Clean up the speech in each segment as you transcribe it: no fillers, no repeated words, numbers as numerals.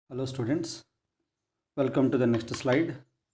Hello students, welcome to the next slide.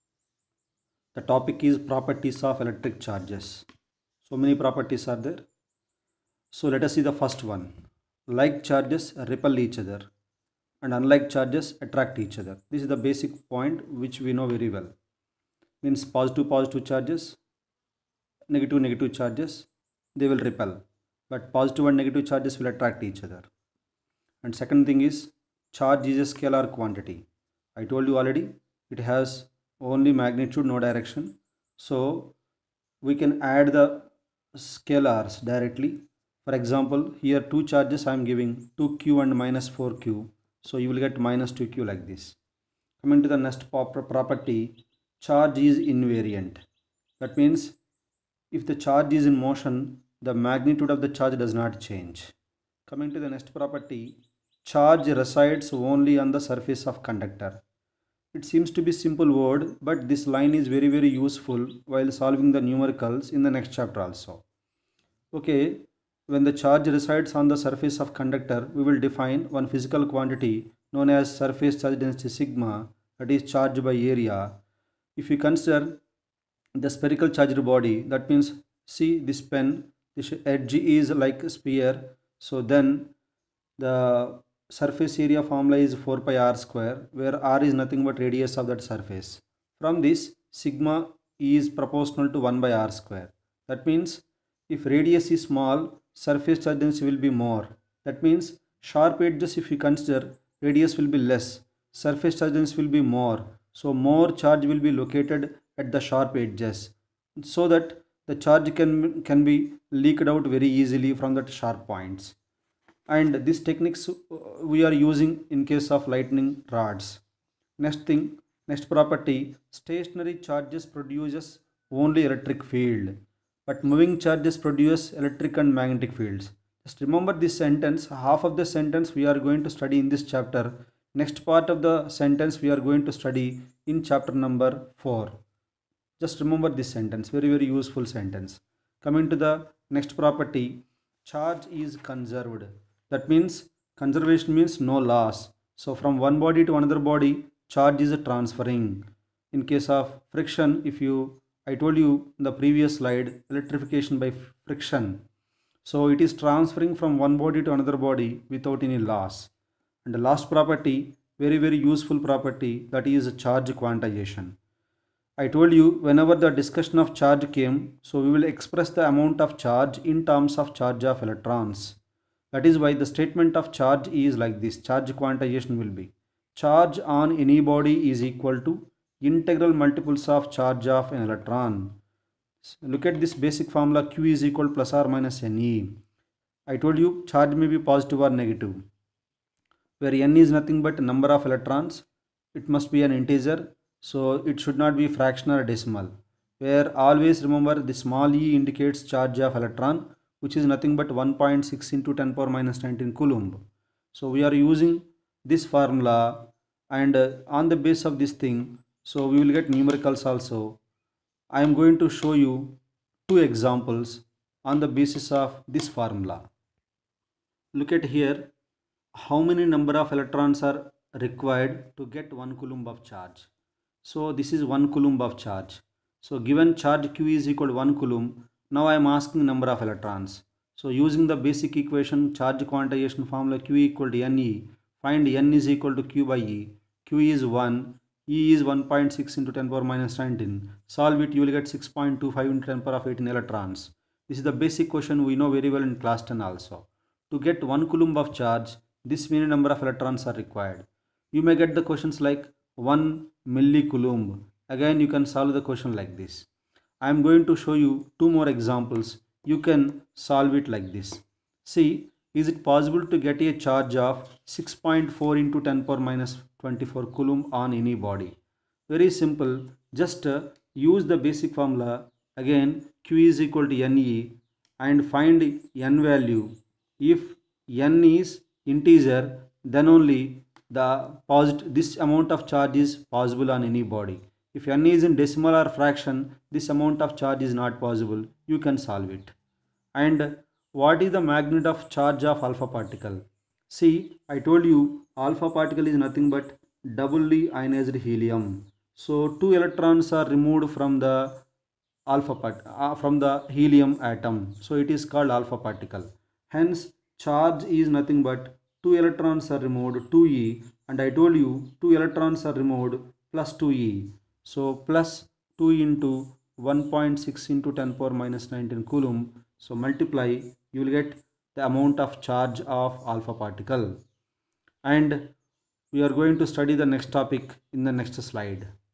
The topic is properties of electric charges. So many properties are there. So let us see the first one. Like charges repel each other and unlike charges attract each other. This is the basic point which we know very well. Means positive charges, negative charges, they will repel. But positive and negative charges will attract each other. And second thing is charge is a scalar quantity. I told you already it has only magnitude, no direction. So we can add the scalars directly. For example, here two charges I am giving 2q and minus 4q. So you will get minus 2q like this. Coming to the next property, charge is invariant. That means if the charge is in motion, the magnitude of the charge does not change. Coming to the next property, charge resides only on the surface of conductor. It seems to be simple word, but this line is very useful while solving the numericals in the next chapter also. Okay, when the charge resides on the surface of conductor, we will define one physical quantity known as surface charge density sigma, that is charge by area. If you consider the spherical charged body, that means see this pen, this edge is like a sphere, so then the surface area formula is 4 pi r square, where r is nothing but radius of that surface. From this, sigma is proportional to 1 by r square. That means if radius is small, surface charge density will be more. That means sharp edges, if you consider, radius will be less, surface charge density will be more. So more charge will be located at the sharp edges, so that the charge can be leaked out very easily from the sharp points. And these techniques we are using in case of lightning rods. Next property, stationary charges produces only electric field, but moving charges produce electric and magnetic fields. Just remember this sentence. Half of the sentence we are going to study in this chapter. Next part of the sentence we are going to study in chapter number 4. Just remember this sentence, very useful sentence. Coming to the next property, charge is conserved. That means conservation means no loss. So from one body to another body, charge is transferring. In case of friction, I told you in the previous slide, electrification by friction. So it is transferring from one body to another body without any loss. And the last property, very useful property, that is charge quantization. I told you whenever the discussion of charge came, so we will express the amount of charge in terms of charge of electrons. That is why the statement of charge is like this. Charge quantization will be charge on any body is equal to integral multiples of charge of an electron. Look at this basic formula, Q is equal to plus or minus Ne. I told you charge may be positive or negative, where N is nothing but number of electrons. It must be an integer, so it should not be fraction or decimal, where always remember the small e indicates charge of electron, which is nothing but 1.6 into 10 power minus 19 coulomb. So we are using this formula, and on the base of this thing, so we will get numericals also. I am going to show you two examples on the basis of this formula. Look at here, how many number of electrons are required to get 1 coulomb of charge. So this is 1 coulomb of charge. So given charge Q is equal to 1 coulomb, now I am asking number of electrons. So using the basic equation, charge quantization formula, Q equal to Ne, find N is equal to Q by E. Q is 1, E is 1.6 into 10 power minus 19. Solve it, you will get 6.25 into 10 power of 18 electrons. This is the basic question we know very well in class 10 also. To get 1 coulomb of charge, this many number of electrons are required. You may get the questions like 1 millicoulomb. Again, you can solve the question like this. I am going to show you two more examples. You can solve it like this. See, is it possible to get a charge of 6.4 into 10 power minus 24 coulomb on any body? Very simple. Just use the basic formula. Again, Q is equal to Ne, and find N value. If N is integer, then only this amount of charge is possible on any body. If N is in decimal or fraction, this amount of charge is not possible. You can solve it. And what is the magnitude of charge of alpha particle? See, I told you alpha particle is nothing but doubly ionized helium. So two electrons are removed from the from the helium atom. So it is called alpha particle. Hence charge is nothing but two electrons are removed 2e, and I told you two electrons are removed plus 2e. So plus 2 into 1.6 into 10 power minus 19 coulomb. So multiply, you will get the amount of charge of alpha particle. And we are going to study the next topic in the next slide.